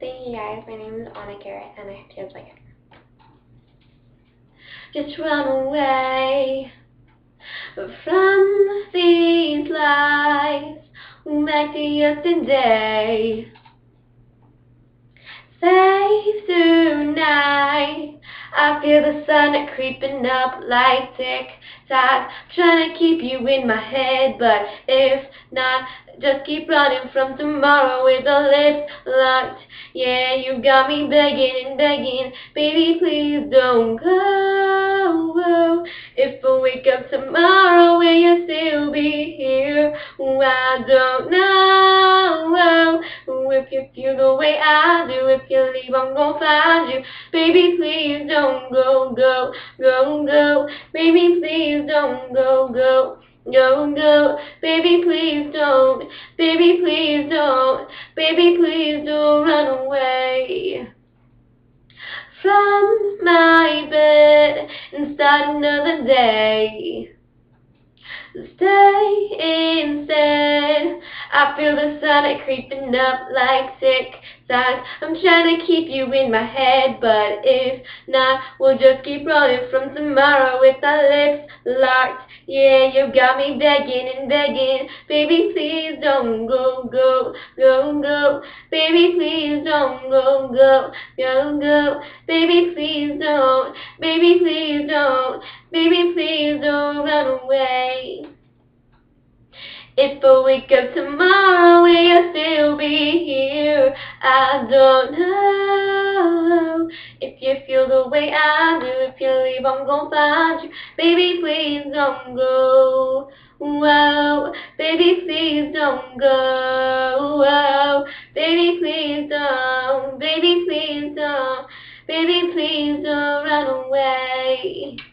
Hey guys, my name is Anna Garrett, and I hope you guys like it. Just run away from these lies back to yesterday. Safe tonight. I feel the sun creeping up like tick-tock, trying to keep you in my head, but if not, just keep running from tomorrow with the lips locked. Yeah, you got me begging and begging, baby, please don't go. If I wake up tomorrow, will you still be here? I don't know. If you feel the way I do, if you leave, I'm gonna find you. Baby, please don't go. Baby, please don't go. Baby, please don't. Baby, please don't. Baby, please don't run away from my bed and start another day. Stay instead. I feel the sun creeping up like tick-tock. I'm trying to keep you in my head, but if not, we'll just keep running from tomorrow with our lips locked. Yeah, you got me begging and begging, baby, please don't go. Baby, please don't go. Baby, please don't. Baby, please don't. Baby, please don't run away. If I wake up tomorrow, will you still be here? I don't know. If you feel the way I do, if you leave, I'm gonna find you. Baby, please don't go. Whoa, baby, please don't go. Whoa, baby, please don't. Baby, please don't. Baby, please don't run away.